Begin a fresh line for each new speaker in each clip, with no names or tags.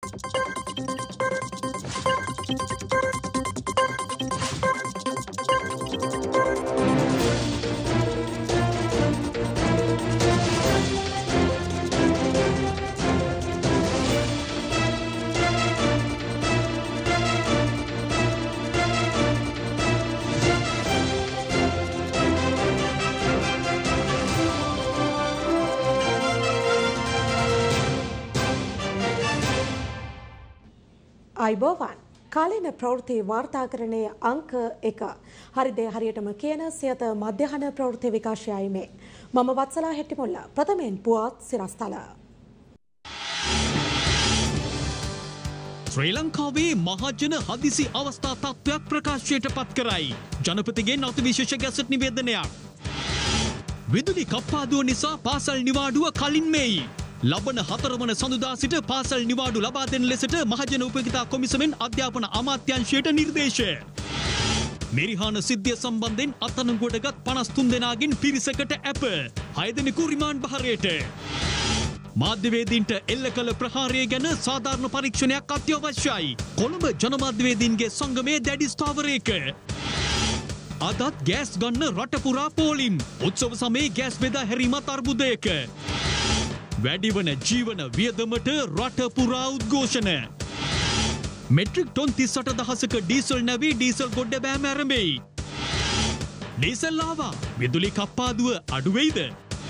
අයිබෝවන් කාලීන ප්‍රවෘත්ති වාර්තාකරණයේ අංක 1 හරිද හරියටම කියන සියත මධ්‍යහන ප්‍රවෘත්ති විකාශයයි මේ මම වත්සලා හෙට්ටිමුල්ල ප්‍රථමයෙන් පුවත් සිරස්තල
ශ්‍රී ලංකාවේ මහජන හදිසි අවස්ථා තත්ත්වයක් ප්‍රකාශයට පත් කරයි ජනපතිගේ අතිවිශේෂ ගැසට් නිවේදනයක් විදුලි කප්පාදුව නිසා පාසල් නිවාඩුව කලින් මේයි ලබන 4 වන සඳුදා සිට පාසල් නිවාඩු ලබා දෙන ලෙසට මහජන උපයෝගිතා කොමිසමෙන් අධ්‍යාපන අමාත්‍යාංශයට නිර්දේශය. මෙරිහාන සිද්ධිය සම්බන්ධයෙන් අත්අඩංගුවටගත් 53 දෙනාගෙන් පිරිසකට ඇප 6 දෙනෙකු රිමාන්ඩ් බහරයට. මාධ්‍යවේදීන්ට එල්ල කළ ප්‍රහාරය ගැන සාධාරණ පරීක්ෂණයක් අත්‍යවශ්‍යයි. කොළඹ ජනමාධ්‍යවේදීන්ගේ සංගමයේ දැඩි ස්ථාවරයක. අදත් ගෑස් ගන්න රට පුරා පෝලිම්. උත්සව සමයේ ගෑස් බෙදා හැරීමත් අර්බුදයක. වැඩිවන ජීවන වියදමට රට පුරා උද්ඝෝෂණ. මෙට්‍රික් ටොන් 38,000ක ඩීසල් නැවී ඩීසල් ගොඩ බෑම ආරම්භයි. ඩීසල් ආවා විදුලි කප්පාදුව අඩු වෙයිද?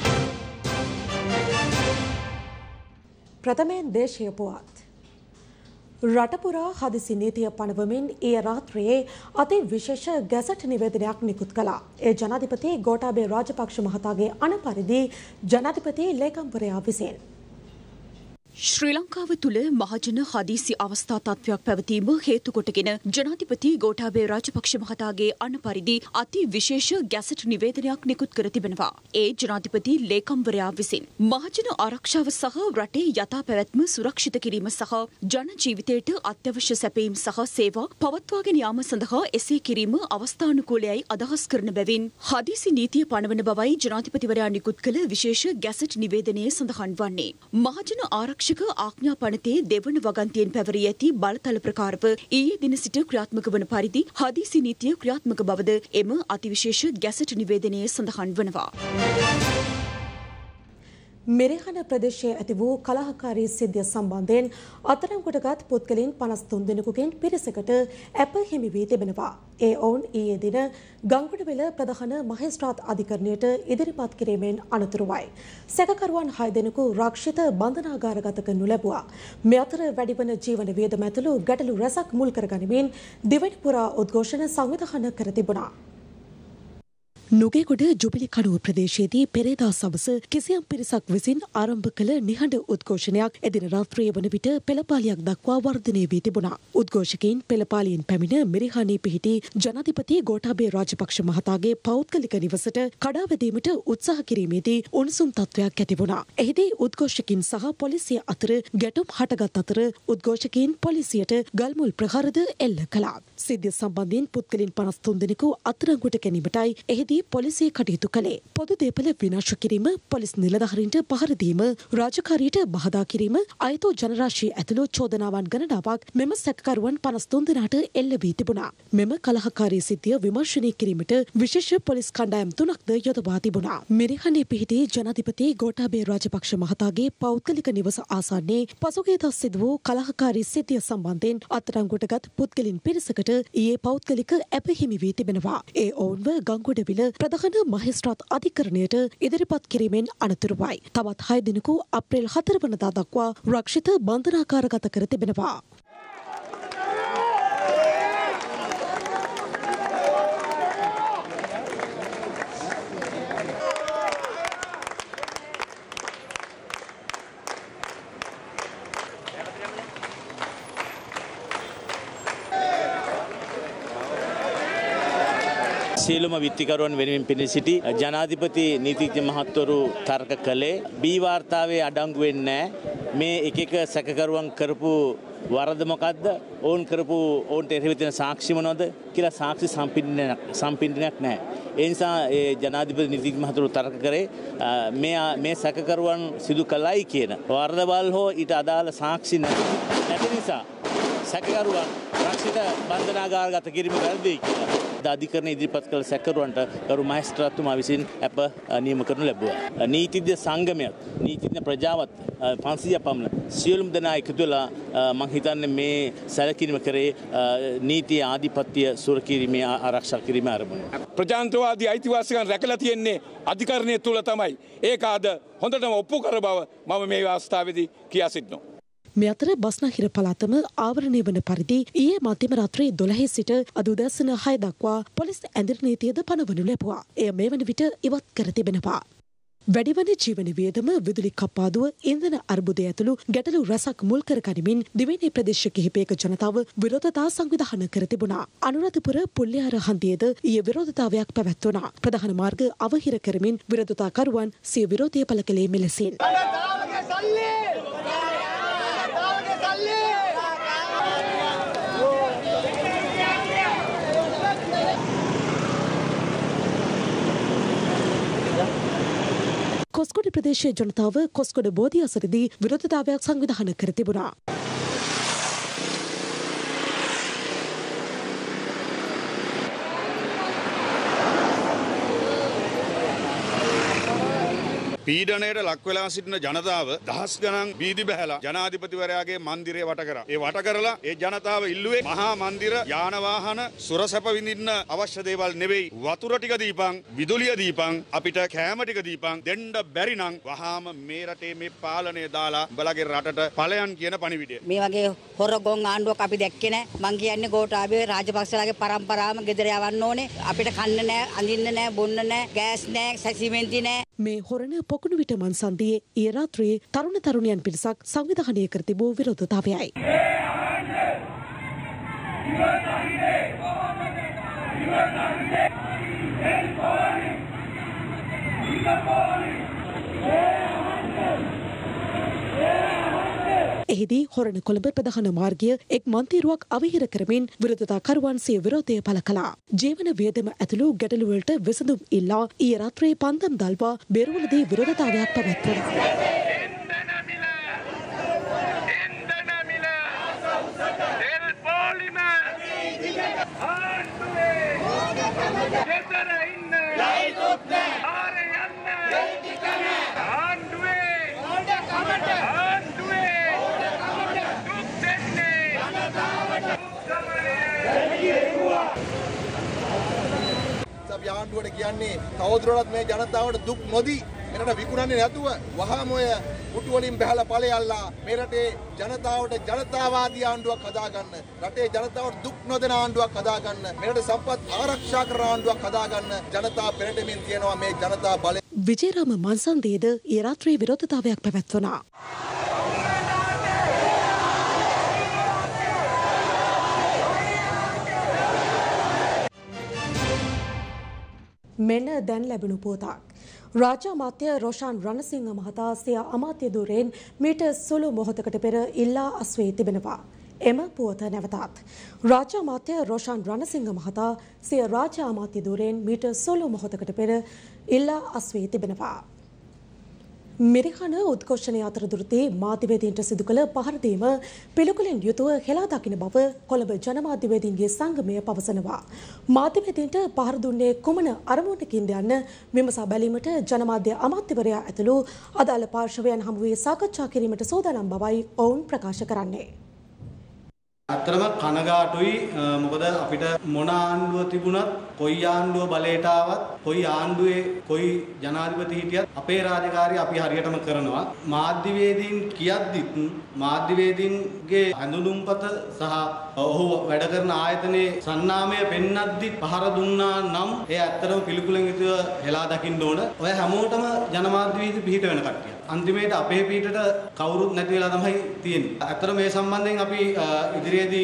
ප්‍රථමයෙන් දේශීය පුවත්. රටපුරා හදිසි නීතිය පනවමින් ඊයේ රාත්‍රියේ අති විශේෂ ගැසට් නිවේදනයක් නිකුත් කළා. ඒ ජනාධිපති ගෝඨාභය රාජපක්ෂ මහතාගේ අනපරිදි ජනාධිපති ලේකම්වරයා විසින්
ශ්‍රී ලංකාව තුළ මහජන හදිසි අවස්ථා තත්ත්වයක් පැවතීම හේතු කොටගෙන ජනාධිපති ගෝඨාභය රාජපක්ෂ මහතාගේ අනපරිදි අති විශේෂ ගැසට් නිවේදනයක් නිකුත් කර තිබෙනවා. ඒ ජනාධිපති ලේකම්වරයා විසින් මහජන ආරක්ෂාව සහ රටේ යථා පැවැත්ම සුරක්ෂිත කිරීම සහ ජන ජීවිතයට අත්‍යවශ්‍ය සැපයීම් සහ සේවා පවත්වාගෙන යාම සඳහා එසේ කිරීම අවස්ථානුකූලයයි අදහස් කරන බැවින් හදිසි නීතිය පනවන බවයි ජනාධිපතිවරයා නිකුත් කළ විශේෂ ගැසට් නිවේදනයේ සඳහන් වන්නේ. මහජන ආරක්ෂක ආඥා පනතේ දෙවන වගන්තියෙන් පැවරී ඇති බලතල ප්‍රකාරව ඊයේ දින සිට ක්‍රියාත්මක වන පරිදි හදිසි නීතිය ක්‍රියාත්මක බවද එම අතිවිශේෂ ගැසට් නිවේදනයේ සඳහන් වනවා.
මෙරිහාන ප්‍රදේශයේ ඇති වූ කලහකාරී සිද්ධිය සම්බන්ධයෙන් අත්අඩංගුවටගත් පුද්ගලයන් 53 දෙනෙකුගෙන් පිරිසකට ඇප හිමි වී තිබෙනවා. ඒ ඔවුන් ඊයේ දින ගංගොඩවිල ප්‍රධාන මහේස්ත්‍රාත් අධිකරණයට ඉදිරිපත් කිරීමෙන් අනතුරුවයි. සැකකරුවන් 6 දෙනෙකු රක්ෂිත බන්ධනාගාරගත කරනු ලැබුවා. මේ අතර වැඩිවන ජීවන වියදම ඇතුළු ගැටලු රැසක් මුල් කරගනිමින් දිවයින පුරා උද්ඝෝෂණ සංවිධානය කර තිබුණා.
නුගේගොඩ ජුබිලි කඩුව ප්‍රදේශයේදී පෙරේදා සවස කිසියම් පිරිසක් විසින් ආරම්භ කළ නිහඬ උද්ඝෝෂණයක් එදින රාත්‍රියේ වන විට පෙළපාලියක් දක්වා වර්ධනය වී තිබුණා. උද්ඝෝෂකයින් පෙළපාලියෙන් පැමිණ මෙරිහානයේ පිහිටි ජනාධිපති ගෝඨාභය රාජපක්ෂ මහතාගේ පෞද්ගලික නිවසට කඩාවැදීමට උත්සාහ කිරීමේදී උණුසුම් තත්ත්වයක් ඇති වුණා. එහිදී උද්ඝෝෂකයින් සහ පොලිසිය අතර ගැටුම් හටගත් අතර උද්ඝෝෂකයින් පොලිසියට ගල්මුල් ප්‍රහාරද එල්ල කළා. සිද්ධිය සම්බන්ධයෙන් පුද්ගලයන් 53 දෙනෙකු අත්අඩංගුවට ගැනීමටයි එහිදී පොලිසිය කටයුතු කළේ. පොදු දේපල විනාශ කිරීම, පොලිස් නිලධාරීන්ට පහර දීම, රාජකාරියට බහදා කිරීම, අයතෝ ජනරාශිය ඇතුළු චෝදනාවන් ගණනාවක් මෙම සැකකරුවන් 53 දෙනාට එල්ල වී තිබුණා. මෙම කලහකාරී සිද්ධිය විමර්ශනය කිරීමට විශේෂ පොලිස් කණ්ඩායම් 3ක්ද යොදවා තිබුණා. මෙරිහානයේ පිහිටි ජනාධිපති ගෝඨාභය රාජපක්ෂ මහතාගේ පෞද්ගලික නිවස ආසන්නයේ පසුගියදා සිදු වූ කලහකාරී සිද්ධිය සම්බන්ධයෙන් අත්අඩංගුවටගත් පුද්ගලයන් පිරිසකට ඊයේ පෞද්ගලික ඇප හිමි වී තිබෙනවා. ඒ ඔවුන්ව ගංගොඩවිල ප්‍රධාන මහේස්ත්‍රාත් අධිකරණයට ඉදිරිපත් කිරීමෙන් අනතුරුවයි. තවත් 6 දිනකු අප්‍රේල් 4 වනදා දක්වා රක්ෂිත බන්ධනාගාරගත කර තිබෙනවා.
සියලුම විත්තිකරුවන් වෙනුවෙන් පිණිස සිටි ජනාධිපති නීතිඥ මහත්වරු තර්ක කළේ බී වාර්තාවේ අඩංගු වෙන්නේ නැහැ. මේ එක එක සැකකරුවන් කරපු වරද මොකද්ද? ඕන් කරපු ඕන්ට එරෙහිව තියෙන සාක්ෂි මොනවද කියලා සාක්ෂි සම්පින්ඩනයක් නැහැ. ඒ නිසා ඒ ජනාධිපති නිතින් මහතුරු තර්ක කරේ මේ සැකකරුවන් සිදු කළයි කියන වරදවල් හෝ ඊට අදාළ සාක්ෂි නැති නිසා සැකකරුවන් රක්ෂිත බන්ධනාගාරගත කිරීම වැරදි කියලා. අධිකරණ ඉදිරිපත් කළ සැකකරුවන්ට ගරු මහේස්ත්‍රාත්තුමා විසින් අප නියම කරනු ලැබුවා. නීතිඥ සංගමයත් නීතිඥ ප්‍රජාවත් 500 පමණ සියලුම දෙනා එකතු වෙලා මම හිතන්නේ මේ සැලකිලිම කරේ නීතිය ආධිපත්‍ය සුරකිරීමේ ආරක්ෂා කිරීමේ අරමුණ.
ප්‍රජාතන්ත්‍රවාදී අයිතිවාසිකම් රැකලා තියෙන්නේ අධිකරණය තුල තමයි. ඒක අද හොඳටම ඔප්පු කර බව මම මේ අවස්ථාවේදී කියා සිටිනවා.
මේ අතර බස්නාහිර පළාතම ආවරණය වන පරිදි ඊයේ මධ්‍යම රාත්‍රී 12 සිට අද උදෑසන 6 දක්වා පොලිස් ඇඳිරි නීතියද පනවනු ලැබුවා. එය මේ වන විට ඉවත් කර තිබෙනවා. වැඩිවන ජීවන වියදම විදුලි කප්පාදුව ඉන්ධන අර්බුදය ඇතුළු ගැටලු රැසක් මුල් කර ගනිමින් දිවයිනේ ප්‍රදේශ කිහිපයක ජනතාව විරෝධතා සංවිධානය කර තිබුණා. අනුරාධපුර පුල්ලියාර හන්දියේද ඊයේ විරෝධතාවයක් පැවැත්වුණා. ප්‍රධාන මාර්ග අවහිර කරමින් විරෝධතාකරුවන් සිය විරෝධය පළ කළේ මෙලෙසින්. කොස්කොඩ ප්‍රදේශයේ ජනතාව කොස්කොඩ බෝධිය අසරදී විරෝධතාවයක් සංවිධානය කර තිබුණා.
පීඩනයට ලක් වෙලා සිටින ජනතාව දහස් ගණන් වීදි බැහැලා ජනාධිපතිවරයාගේ මන්දිරය වට කරා. ඒ වට කරලා ඒ ජනතාව ඉල්ලුවේ මහා මන්දිර යාන වාහන සුරසැප විඳින්න අවශ්‍ය දේවල් නෙවෙයි. වතුර ටික දීපන්, විදුලිය දීපන්, අපිට කෑම ටික දීපන්. දෙන්න බැරි නම් වහාම මේ රටේ මේ පාලනය දාලා උඹලගේ රටට ඵලයන් කියන පණිවිඩය.
මේ වගේ හොර ගොන් ආණ්ඩුවක් අපි දැක්කේ නැහැ. මං කියන්නේ ගෝඨාභය රාජපක්ෂලාගේ පරම්පරාවම ගෙදර යවන්න ඕනේ. අපිට කන්න නැහැ, අඳින්න නැහැ, බොන්න නැහැ, ගෑස් නැහැ, සිමෙන්ති නැහැ.
මේ හොරණ පොකුණු විට මන්සන්දියේ ඊයේ රාත්‍රියේ තරුණ තරුණියන් පිරිසක් සංවිධානය කර තිබූ විරෝධතාවයයි. එහිදී හොරණ කොළඹ ප්‍රධාන මාර්ගය එක් මන්තිරුවක් අවහිර කරමින් විරෝධතාකරුවන් සිය විරෝධය පළ කළා. ජීවන වියදම ඇතුළු ගැටලුවලට විසඳුම් ඉල්ලා ඊයේ රාත්‍රියේ පන්දම් දල්වා බෙරුවලදී විරෝධතාවයක් පැවැත්වුණා.
ආණ්ඩුවට කියන්නේ තවදුරටත් මේ ජනතාවට දුක් නොදී මෙරට විකුණන්නේ නැතුව වහාම ඔය පුටු වලින් බහලා ඵලයල්ලා මේ රටේ ජනතාවට ජනතාවාදී ආණ්ඩුවක් හදාගන්න, රටේ ජනතාවට දුක් නොදෙන ආණ්ඩුවක් හදාගන්න, මෙරට සම්පත් ආරක්ෂා කරන ආණ්ඩුවක් හදාගන්න ජනතා පෙරටමින් තියෙනවා මේ ජනතා බලය.
විජේරාම මන්සන්දේද ඊයේ රාත්‍රියේ විරෝධතාවයක් පැවැත්වුණා.
මෙන්න දැන් ලැබුණු පුවතක්. රාජ්‍ය අමාත්‍ය රොෂාන් රණසිංහ මහතා සිය අමාත්‍ය ධුරයෙන් මීට සුළු මොහොතකට පෙර ඉල්ලා අස්වී තිබෙනවා. එම පුවත නැවතත්. රාජ්‍ය අමාත්‍ය රොෂාන් රණසිංහ මහතා සිය රාජ්‍ය අමාත්‍ය ධුරයෙන් මීට සුළු මොහොතකට පෙර ඉල්ලා අස්වී තිබෙනවා. මිරිහන උද්ඝෝෂණය අතරතුරදී මාධ්‍යවේදීන්ට සිදු කළ පහරදීම පිළිකුලෙන් යුතුව හෙලා දකින බව කොළඹ ජනමාධ්‍යවේදීන්ගේ සංගමය පවසනවා. මාධ්‍යවේදීන්ට පහර දුන්නේ කුමන අරමුණකින්ද යන්න විමසා බැලීමට ජනමාධ්‍ය අමාත්‍යවරයා ඇතුළු අදාළ පාර්ශවයන් හමුවේ සාකච්ඡා කිරීමට සූදානම් බවයි ඔවුන් ප්‍රකාශ කරන්නේ.
අත්‍තරම කනගාටුයි මොකද අපිට මොන ආණ්ඩුව තිබුණත් කොයි ආණ්ඩුව බලයට ආවත් කොයි ආණ්ඩුවේ කොයි ජනාධිපති හිටියත් අපේ රාජකාරිය අපි හරියටම කරනවා. මාධ්‍යවේදීන් කියද්දිත් මාධ්‍යවේදීන්ගේ හඳුනුම්පත සහ ඔහු වැඩ කරන ආයතනයේ සන්නාමය පෙන්වද්දි පහර දුන්නා නම් ඒ ඇත්තටම පිළිකුලෙන් යුතුව හෙලා දකින්න ඕන. ඔය හැමෝටම ජනමාධ්‍යවේදී පිහිට වෙන කට්ටිය. අන්තිමේට අපේ පිටට කවුරුත් නැති වෙලා තමයි තියෙන්නේ. ඇත්තට මේ සම්බන්ධයෙන් අපි ඉදිරියේදී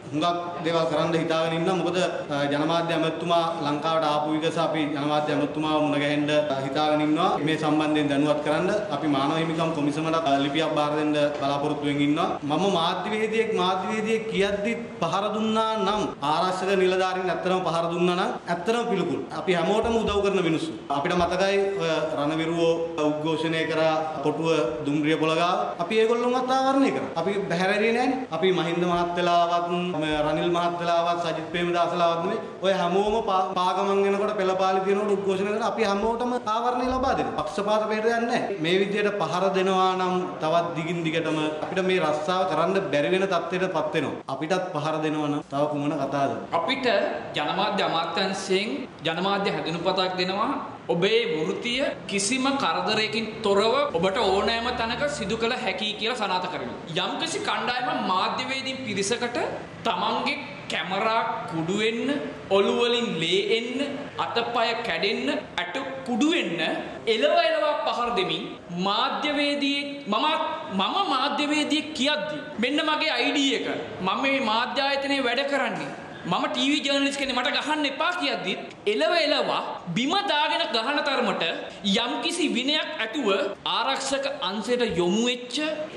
හුඟක් දේවල් කරන්න හිතාගෙන ඉන්නවා. මොකද ජනමාධ්‍ය ඇමතුමා ලංකාවට ආපු විගස අපි ජනමාධ්‍ය ඇමතුමාව මුණ ගැහෙන්න හිතාගෙන ඉන්නවා. මේ සම්බන්ධයෙන් දැනුවත් කරන්න අපි මානව හිමිකම් කොමිසමට ලිපියක් බාර දෙන්න බලාපොරොත්තු වෙමින් ඉන්නවා. මම මාධ්‍යවේදියෙක් කියද්දි පහර දුන්නා නම් ආරක්ෂක නිලධාරීන් ඇත්තටම පහර දුන්නා නම් ඇත්තටම පිළිකුල්. අපි හැමෝටම උදව් කරන මිනිස්සු. අපිට මතකයි රණවිරුවෝ උද්ඝෝෂණය කරා කොටුව දුම්රිය පොළගාව. අපි ඒගොල්ලොන්වත් ආවරණය කරා. අපි බහැරෙන්නේ නැහැ. අපි මහින්ද මහත්තලාවත් රනිල් මහත්තලාවත් සජිත් ප්‍රේමදාසලාවත් නෙමෙයි. ඔය හැමෝම පාගමන් වෙනකොට පෙළපාලි දිනවල උද්ඝෝෂණය කරලා අපි හැමෝටම ආවරණය ලබා දෙනවා. පක්ෂපාත පිටට යන්නේ නැහැ. මේ විදිහට පහර දෙනවා නම් තවත් දිගින් දිගටම අපිට මේ රස්සාව කරන්න බැරි වෙන තත්ත්වයකටපත් වෙනවා. අපිටත් පහර දෙනවා නම් තව කුමන කතාවද?
අපිට ජනමාධ්‍ය අමාත්‍යාංශයෙන් ජනමාධ්‍ය හැඳුනුපතක් දෙනවා. ඔබේ වෘත්තිය කිසිම කරදරයකින් තොරව ඔබට ඕනෑම තැනක සිදු කළ හැකි කියලා සනාථ කරනවා. යම්කිසි කණ්ඩායමක් මාධ්‍යවේදීන් පිරිසකට තමන්ගේ කැමරා කුඩු වෙන්න, ඔළුව වලින් ලේ එන්න, අතපය කැඩෙන්න, ඇට කුඩු වෙන්න එලව පහර දෙමින් මාධ්‍යවේදියෙක් මම මාධ්‍යවේදියෙක් කියද්දි මෙන්න මගේ ID එක මම මේ මාධ්‍ය ආයතනයේ වැඩ කරන්නේ මම ටීවී ජර්නලිස්ට් කෙනෙක් මට ගහන්න එපා කියද්දිත් එලව බිම දාගෙන ගහන තරමට යම්කිසි විනයක් ඇතුව ආරක්ෂක අංශයට යොමු වෙච්ච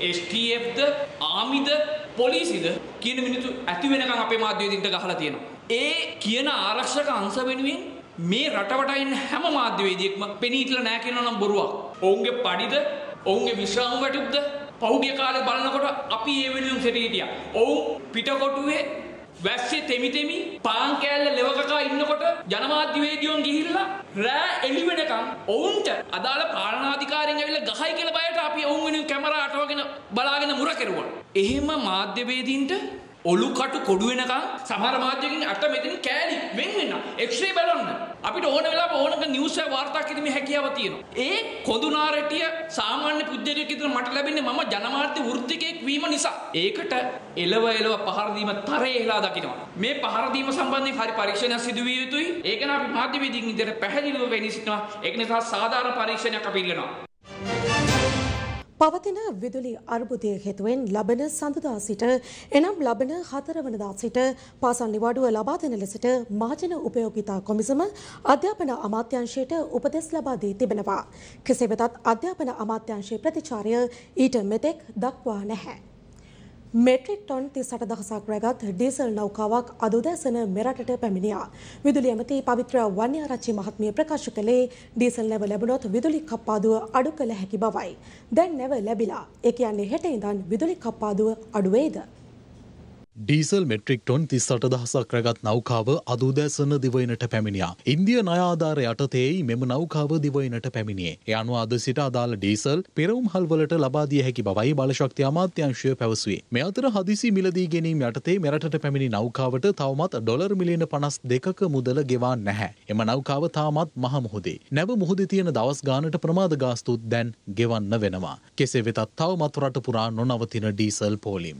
STFද ආමිද පොලිසියද කියන මිනිත්තු ඇති වෙනකන් අපේ මාධ්‍යවේදීන්ට ගහලා තියෙනවා. ඒ කියන ආරක්ෂක අංශ වෙනුවෙන් මේ රටවට ඉන්න හැම මාධ්‍යවේදියෙක්ම පෙනී හිටලා නැහැ කියනවා නම් බොරුවක්. ඔවුන්ගේ පඩිද ඔවුන්ගේ විශ්‍රාම වැටුප්ද පහුගිය කාලේ බලනකොට අපි ඒ වෙනුවෙන් සිටී හිටියා. ඔවුන් පිටකොටුවේ වැස්සේ තෙමි පාන් කෑල්ල ලෙවකකා ඉන්නකොට ජනමාධ්‍යවේදියෝන් ගිහිල්ලා රෑ එළි වෙනකන් ඔවුන්ට අදාළ පාලනාධිකාරියෙන් ඇවිල්ලා ගහයි කියලා බයට අපි ඔවුන් වෙනුවෙන් කැමරා අටවගෙන බලාගෙන මුර කෙරුවා. එහෙම මාධ්‍යවේදීන්ට ඔලු කටු කොඩු වෙනකන් සමහර මාධ්‍යකින් අට මෙතන කෑලි වෙන් වෙන්න එක්ස්රේ බලන්න අපිට ඕන වෙලාවක ඕනක නිවුස් එක වාර්තා කිරීමේ හැකියාව තියෙනවා. ඒ කොඳුනාරටිය සාමාන්‍ය පුද්ගලයෙක් විතර මට ලැබෙන්නේ මම ජනමාධ්‍ය වෘත්තිකයෙක් වීම නිසා. ඒකට එලව පහර දීම තරයේලා දකිනවා. මේ පහර දීම සම්බන්ධයෙන් හරි පරීක්ෂණයක් සිදු විය යුතුයි. ඒක නම් අපි මාධ්‍යවේදීන් විදිහට පැහැදිලිව වෙන්නේ සිටිනවා. ඒක නිසා සාධාරණ පරීක්ෂණයක් අපි ඉල්ලනවා.
පවතින විදුලි අර්බුදය හේතුවෙන් ලබන සඳුදා සිට එනම් ලබන 4 වනදා සිට පාසල් නිවාඩුව ලබා දෙන ලෙසට මහජන උපයෝගිතා කොමිසම අධ්‍යාපන අමාත්‍යාංශයට උපදෙස් ලබා දී තිබෙනවා. කෙසේ වෙතත් අධ්‍යාපන අමාත්‍යාංශයේ ප්‍රතිචාරය ඊට මෙතෙක් දක්වා නැහැ. මෙට්‍රික් ටොන් 38,000ක් රැගත් ඩීසල් නෞකාවක් අද උදෑසන මෙරටට පැමිණියා. විදුලි ඇමති පවිත්‍ර වන්‍යාරච්චි මහත්මිය ප්‍රකාශ කළේ ඩීසල් නැව ලැබුණොත් විදුලි කප්පාදුව අඩු කළ හැකි බවයි. දැන් නැව ලැබිලා. ඒ කියන්නේ හෙට ඉඳන් විදුලි කප්පාදුව අඩු වේද?
ඩීසල් මෙට්‍රික් ටොන් 38,000ක් රැගත් නෞකාව අද උදෑසන දිවයිනට පැමිණියා. ඉන්දිය ණය ආධාර යටතේයි මෙම නෞකාව දිවයිනට පැමිණියේ. ඒ අනුව අද සිට අදාළ ඩීසල් පෙරවුම්හල්වලට ලබා දිය හැකි බවයි බලශක්ති අමාත්‍යාංශය පැවසුවේ. මේ අතර හදිසි මිලදී ගැනීම යටතේ මෙරටට පැමිණි නෞකාවට තවමත් ඩොලර් මිලියන 52ක මුදල ගෙවා නැහැ. එම නෞකාව තාමත් මහ මුහුදේ. නැව මුහුදේ තියෙන දවස් ගානට ප්‍රමාද ගාස්තුත් දැන් ගෙවන්න වෙනවා. කෙසේ වෙතත් තවමත් රට පුරා නොනවතින ඩීසල් පෝලිම්.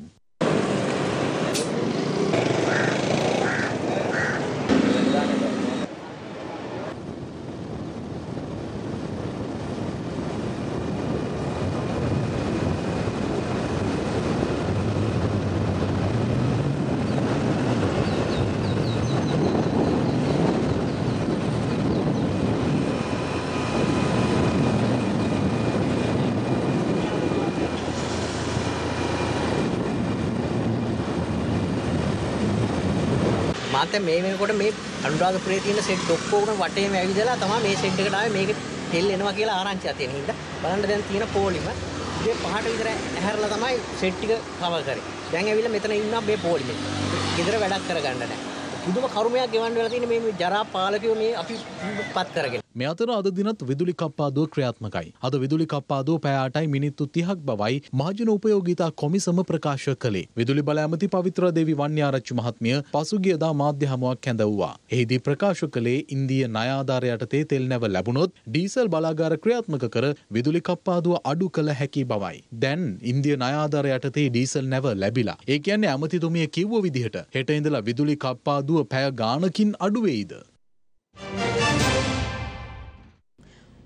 මාත් මේ වෙනකොට මේ අනුරාධපුරයේ තියෙන සෙට් ඔක්කොම වටේම ඇවිදලා තමයි මේ සෙට් එකට ආවේ මේක තෙල් එනවා කියලා ආරංචියක් තියෙන හින්දා බලන්න දැන් තියෙන පොලිම ඉතින් පහට විතර ඇහැරලා තමයි සෙට් ටික කවර් කරේ. දැන් ඇවිල්ලා මෙතන ඉන්නවා මේ පොලිමේ. ගෙදර වැඩක් කරගන්න නැහැ. පුදුම කර්මයක් ගෙවන්න වෙලා තියෙන මේ ජරා පාලකයෝ මේ අපි පත් කරගෙන.
මේ අතර අද දිනත් විදුලි කප්පාදුව ක්‍රියාත්මකයි. අද විදුලි කප්පාදුව පැය 8යි මිනිත්තු 30ක් බවයි මහජන උපයෝගිතා කොමිසම ප්‍රකාශ කළේ. විදුලි බල ඇමති පවිත්‍ර දේවි වන්‍යාරච්චි මහත්මිය පසුගියදා මාධ්‍ය හමුවක් කැඳවුවා. එහිදී ප්‍රකාශ කළේ ඉන්දිය ණය ආධාර යටතේ තෙල් නැව ලැබුණොත් ඩීසල් බලාගාර ක්‍රියාත්මක කර විදුලි කප්පාදුව අඩු කළ හැකි බවයි. දැන් ඉන්දිය ණය ආධාර යටතේ ඩීසල් නැව ලැබිලා. ඒ කියන්නේ ඇමතිතුමිය කිව්ව විදිහට හෙට ඉඳලා විදුලි කප්පාදුව පැය ගානකින් අඩු වෙයිද?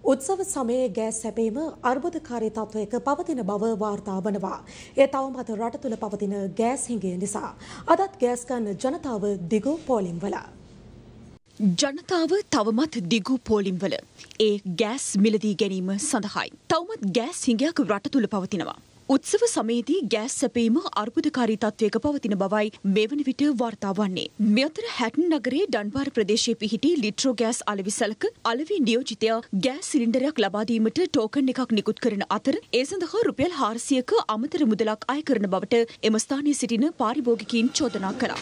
උත්සව සමයේ ගෑස් සැපීම අර්බුදකාරී තත්වයක පවතින බව වාර්තා වනවා. ඒ තවමත් රට තුළ පවතින ගෑස් හිඟය නිසා අදත් ගෑස් ගන්න ජනතාව දිගු පෝලිම්වල.
ජනතාව තවමත් දිගු පෝලිම්වල ඒ ගෑස් මිලදී ගැනීම සඳහායි. තවමත් ගෑස් හිඟයක් රට තුළ පවතිනවා. උත්සව සමයේදී ගෑස් සැපීම අර්බුදකාරී තත්වයක පවතින බවයි මෙවන විට වාර්තා වන්නේ. මේ අතර හැටන් නගරයේ ඩන්බාර ප්‍රදේශයේ පිහිටි ලිට්‍රෝ ගෑස් අලෙවිසලක අලෙවි නියෝජිතයා ගෑස් සිලින්ඩරයක් ලබා දීමට ටෝකන් එකක් නිකුත් කරන අතර ඒ සඳහා රුපියල් 400ක අමතර මුදලක් අය කරන බවට එම ස්ථානයේ සිටින පාරිභෝගිකයින් චෝදනා කළා.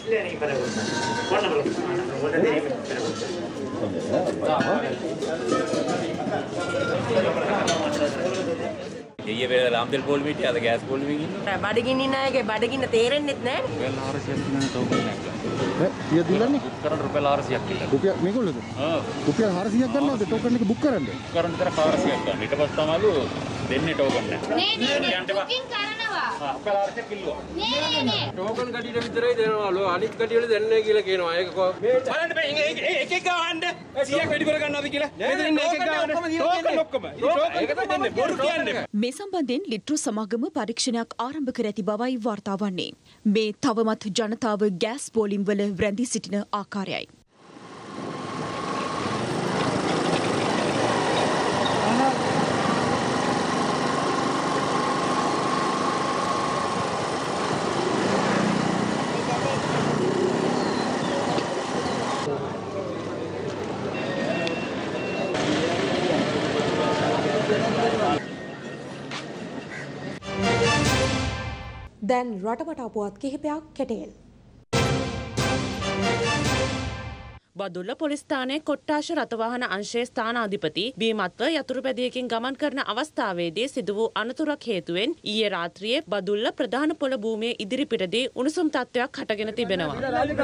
ඊයේ වෙලාව ලාම්පෙල් පොලිම හිටිය අද ගෑස් පොලිම ඉන්නේ. බඩගින්න ඉන්න අයගේ බඩගින්න තේරෙන්නෙත් නැහැ. රුපියල් 400ක් දිනන ටෝකන් එකක්. කීයද දිනන්නේ? කරන් රුපියල් 400ක් කියලා. රුපියල් මේගොල්ලෝද? ඔව්. රුපියල් 400ක් ගන්නවද ටෝකන් එක බුක් කරන්න? කරන් විතර 400ක් ගන්න. ඊට පස්සේ තමයිලු දෙන්නේ ටෝකන් එක. නේ බුකින් කරනවා. රුපියල් 400ක් කිල්ලුවා. නේ ටෝකන් කඩියට විතරයි දෙනවලු. අනිත් කඩියට දෙන්නේ නැහැ කියලා කියනවා. ඒක බලන්න බෑ. එක එක ගහන්න. 100ක් වැඩි කර ගන්නවද කියලා? මෙතන ඉන්න එක එක ගහන්න. ටෝකන් ඔක්කොම. ඒක තමයි දෙන්නේ. බොරු කියන්නේ.
මේ සම්බන්ධයෙන් ලිට්‍රෝ සමාගම පරීක්ෂණයක් ආරම්භ කර ඇති බවයි වාර්තා වන්නේ. මේ තවමත් ජනතාව ගෑස් පෝලිම්වල රැඳී සිටින ආකාරයයි.
දැන් රටවට අපුවත් කිහිපයක් කෙටෙල්.
බදුල්ල පොලිස් ස්ථානයේ කොට්ටාශ රථවාහන අංශයේ ස්ථානාධිපති බීමත්ව යතුරුපැදියකින් ගමන් කරන අවස්ථාවේදී සිදු වූ අනතුරක් හේතුවෙන් ඊයේ රාත්‍රියේ බදුල්ල ප්‍රධාන පොළ භූමියේ ඉදිරිපිටදී උණුසුම් තත්ත්වයක් හටගෙන තිබෙනවා.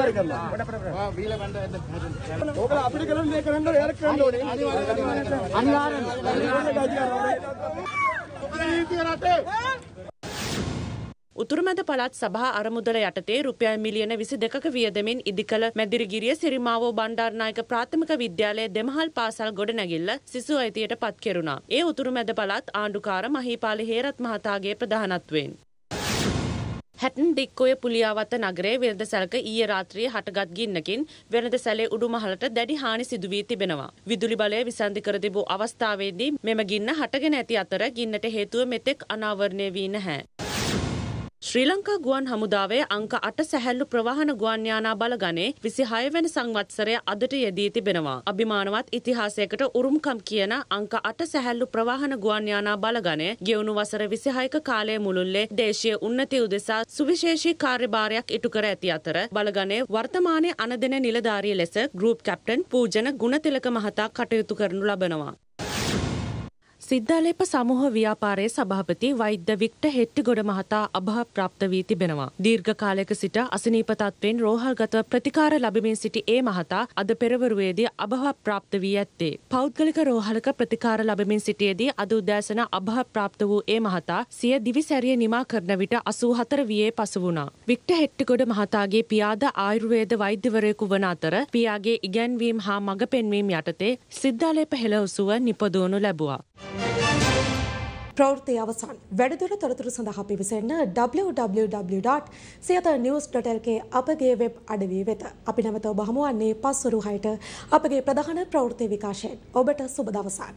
උතුරුමැද පළාත් සභා අරමුදල යටතේ රුපියල් මිලියන 22ක වියදමින් ඉදිකළ මැදිරිගිරිය සිරිමාවෝ බණ්ඩාරනායක ප්‍රාථමික විද්‍යාලයේ දෙමහල් පාසල් ගොඩනැගිල්ල සිසු අයිතියට පත් කෙරුණා. ඒ උතුරුමැද පළාත් ආණ්ඩුකාර මහීපාල හේරත් මහතාගේ ප්‍රධානත්වයෙන්. හැටන් දික්කොය පුලියාවත්ත නගරයේ වෙළඳසැලක ඊයේ රාත්‍රියේ හටගත් ගින්නකින් වෙළඳසැලේ උඩුමහලට දැඩි හානි සිදු වී තිබෙනවා. විදුලි බලය විසන්ධි කර තිබූ අවස්ථාවේදී මෙම ගින්න හටගෙන ඇති අතර ගින්නට හේතුව මෙතෙක් අනාවරණය වී නැහැ. ශ්‍රී ලංකා ගුවන් හමුදාවේ අංක 8 සැහැල්ලු ප්‍රවාහන ගුවන් යානා බලගනේ 26 වෙනි සංවත්සරය අදට යෙදී තිබෙනවා. අභිමානවත් ඉතිහාසයකට උරුමකම් කියන අංක 8 සැහැල්ලු ප්‍රවාහන ගුවන් යානා බලගනේ ගෙවුණු වසර 26ක කාලය මුළුල්ලේ දේශීය උන්නතිය උදෙසා සුවිශේෂී කාර්යභාරයක් ඉටු කර ඇති අතර බලගනේ වර්තමානයේ අනදෙන නිලධාරිය ලෙස ගෲප් කැප්ටන් පූජන ගුණතිලක මහතා කටයුතු කරනු ලබනවා. සිද්ධාලේප සමූහ ව්‍යාපාරයේ සභාපති වෛද්‍ය වික්ටර් හෙට්ටිගොඩ මහතා අභාවප්‍රාප්ත වී තිබෙනවා. දීර්ඝ කාලයක සිට අසනීප තත්ත්වයෙන් රෝහල්ගත ප්‍රතිකාර ලැබමින් සිටි ඒ මහතා අද පෙරවරුවේදී අභාවප්‍රාප්ත වී ඇත්තේ. පෞද්ගලික රෝහලක ප්‍රතිකාර ලැබමින් සිටියේදී අද උදෑසන අභාවප්‍රාප්ත වූ ඒ මහතා සිය දිවිසැරිය නිමා කරන විට 84 වියේ පසු වුණා. වික්ටර් හෙට්ටිගොඩ මහතාගේ පියාද ආයුර්වේද වෛද්‍යවරයෙකු වන අතර පියාගේ ඉගැන්වීම් හා මඟ පෙන්වීම් යටතේ සිද්ධාලේප හෙළවසුව නිපදවනු ලැබුවා.
ප්‍රවෘත්ති අවසන්. වැඩිදුර තොරතුරු සඳහා පිවිසෙන්න www.siyathnews.lk අපගේ වෙබ් අඩවිය වෙත. අපි නැවත ඔබ හමුවන්නේ පස්වරු 6ට අපගේ ප්‍රධාන ප්‍රවෘත්ති විකාශයෙන්. ඔබට සුබ දවසක්.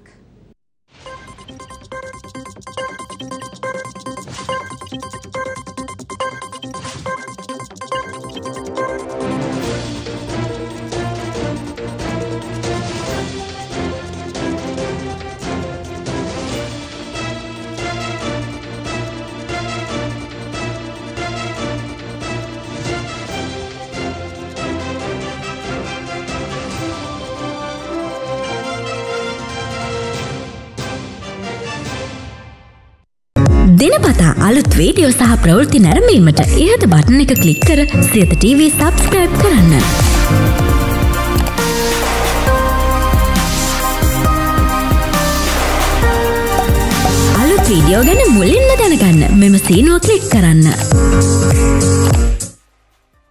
දිනපතා අලුත් වීඩියෝ සහ ප්‍රවෘත්ති නැරඹීමට ඉහත බටන් එක ක්ලික් කර සියත TV සබ්ස්ක්‍රයිබ් කරන්න. අලුත් වීඩියෝ ගැන මුලින්ම දැනගන්න මෙම සීනුව ක්ලික් කරන්න.